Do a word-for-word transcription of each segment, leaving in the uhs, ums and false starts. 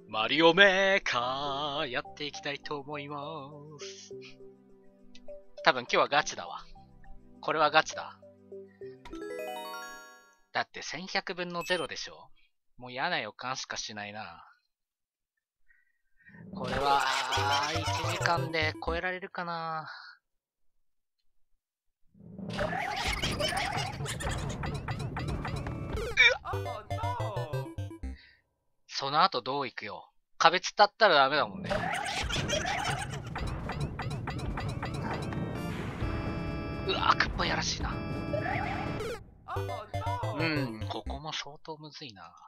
マリオメーカーやっていきたいと思います。多分今日はガチだわ。これはガチだ。だってせんひゃくぶんのゼロでしょ。もう嫌な予感しかしないな。これはいちじかんで超えられるかな。その後どういくよ。壁伝ったらダメだもんね。うわー、クッパやらしいな。うん、ここも相当むずいな。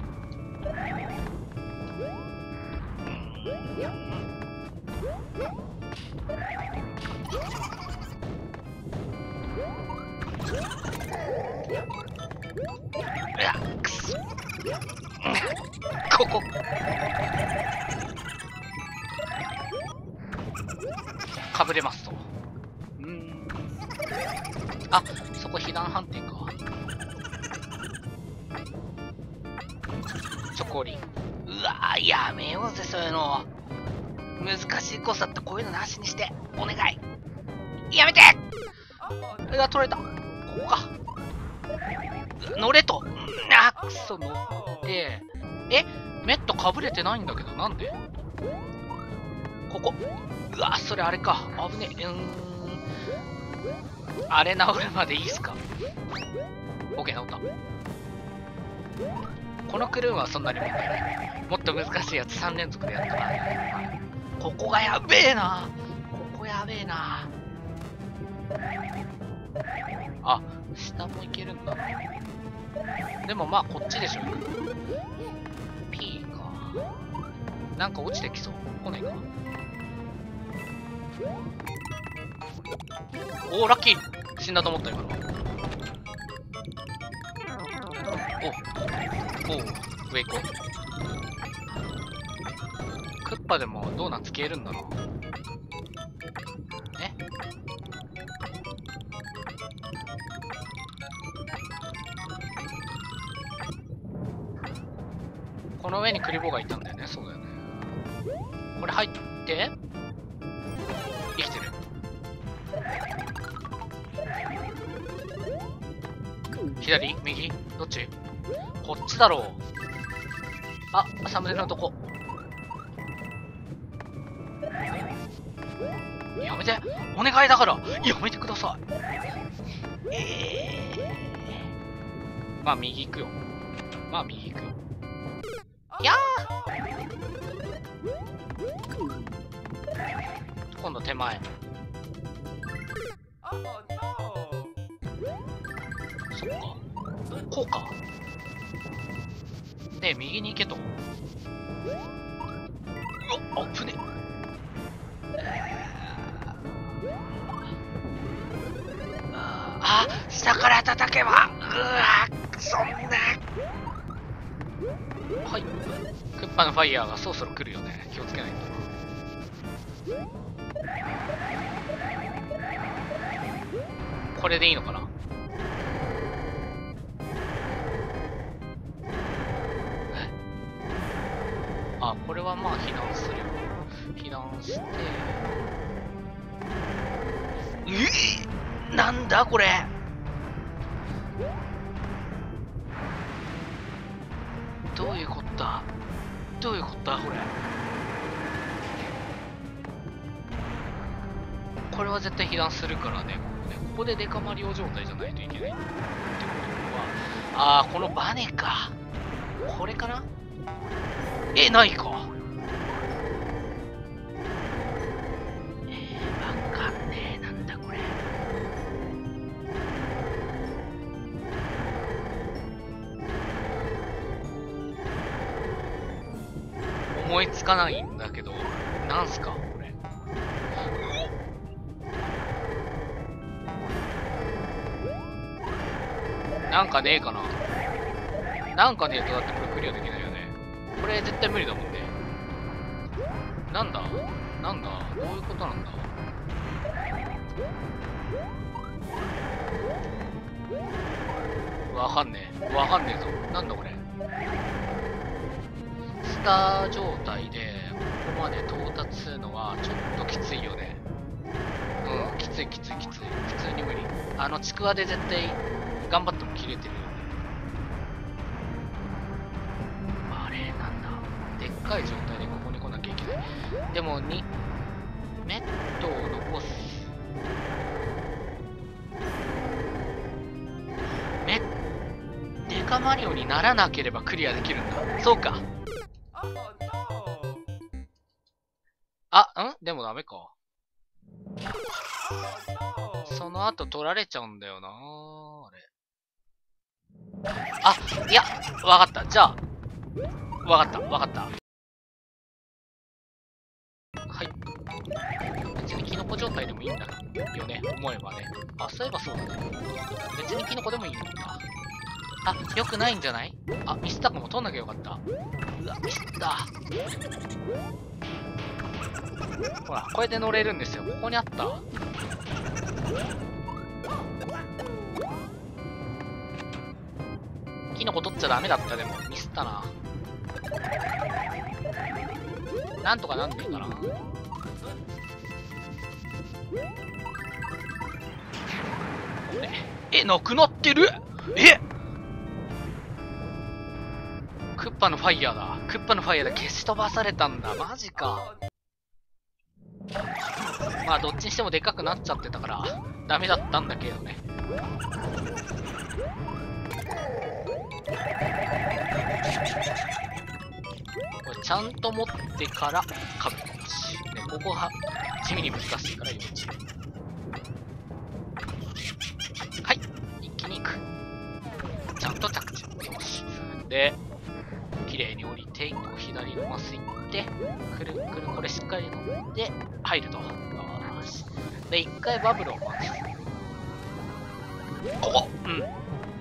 いや、くそ。ここ。かぶれますと。うーん。あ、そこ被弾判定か。チョコリン。うわー、やめようぜ、そういうの。難しいコースだったらこういうのなしにして。お願い。やめて。うわ、取れた。ここか。乗れと。あ、くそ、乗って。え、メットかぶれてないんだけど、なんでここ。うわ、それあれか。危ねえ。うーん。あれ治るまでいいっすか。オッケー、治った。このクルーンはそんなに問題ない。もっと難しいやつさん連続でやったから。ここがやべえな。ここやべえな。あ、下もいけるんだ。でもまあこっちでしょ。P か。なんか落ちてきそう。来ないか。おー、ラッキー。死んだと思った今の。おお、上行こう。クッパでもドーナツ消えるんだな。え、この上にクリボーがいたんだよね。そうだよね。これ入って生きてる。左右どっち？こっちだろう。あ、サムネのとこ。やめて、お願いだからやめてください。えー、まあ右行くよ。まあ右行くよ。やー、今度手前。そっか、こうか。で、右に行けと。うわ、あ、船。あ、下から叩けば。うわ、そんな。はい。クッパのファイヤーがそろそろ来るよね。気をつけないと。これでいいのかな。あ、これはまあ避難するよ。避難して。えー、なんだこれ。どういうことだ。どういうことだこれ。これは絶対避難するからね。ここでデカマリオ状態じゃないといけないってことは、ああ、このバネか。これかな。え、ないか。えー、わかんねえ。なんだこれ。思いつかないんだけど、なんすかこれ。なんかねえかな。なんかねえとだってこれクリアできないよね。これ絶対無理だもんね。なんだなんだどういうことなんだ。わかんねえ。わかんねえぞ。なんだこれ。 た状態でここまで到達するのはちょっときついよね。うん、きついきついきつい。普通に無理。あのちくわで絶対頑張っても切れてるよね。あれなんだ。でっかい状態でここに来なきゃいけない。でもにメットを残す。メデカマリオにならなければクリアできるんだ。そうか。あ、んでもダメか。その後取られちゃうんだよなあれ。あ、いや、わかった。じゃあ、わかった、わかった。はい。別にキノコ状態でもいいんだよね、思えばね。あ、そういえばそうだね。別にキノコでもいいんだ。あ、よくないんじゃない？あ、ミスったかも。取んなきゃよかった。うわ、ミスった。ほら、これで乗れるんですよ。ここにあった。キノコ取っちゃダメだった。でもミスったな。なんとかなんでいいかな。え、なくなってる。え、クッパのファイヤーだ。クッパのファイヤーだ。消し飛ばされたんだ。マジか。まあどっちにしてもでかくなっちゃってたからダメだったんだけどね。これちゃんと持ってからカブトムシ、ね、ここは地味に難しいから要注意。はい、一気に行く。ちゃんと着地。よし。で綺麗に降りて、左のマス行って、くるくる、これしっかり乗って、入ると。よし。で、一回バブルを待つ。ここ、うん。いいよ。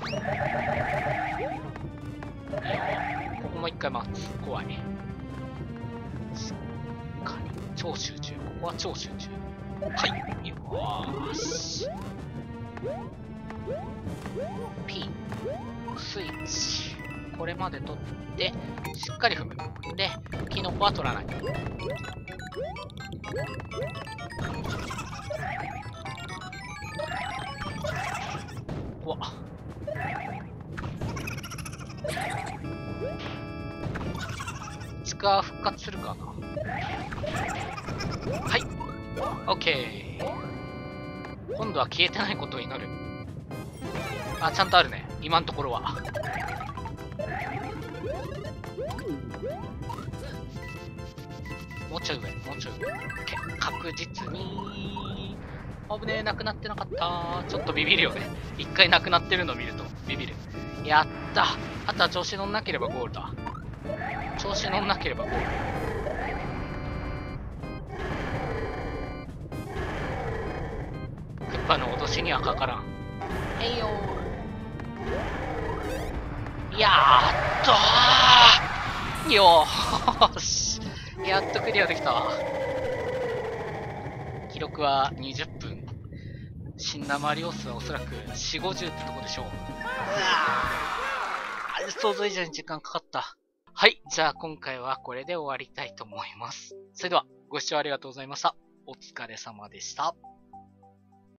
ここも一回待つ。怖い。しっかり。超集中。ここは超集中。はい。よーし。P。スイッチ。これまで取って、しっかり踏む。で、キノコは取らない。うわ。ちくわ復活するかな。はい。オッケー。今度は消えてないことを祈る。あ、ちゃんとあるね。今のところは。もうちょい上、もうちょい上。確実に。危ねえ、なくなってなかった。ちょっとビビるよね。一回なくなってるの見るとビビる。やった。あとは調子乗んなければゴールだ。調子乗んなければゴール。クッパの脅しにはかからん。へいよー。やっとー。よーし。やっとクリアできた。記録はにじゅっぷん。死んだマリオ数はおそらくよんじゅう、ごじゅうってとこでしょう。うわー、想像以上に時間かかった。はい、じゃあ今回はこれで終わりたいと思います。それではご視聴ありがとうございました。お疲れ様でした。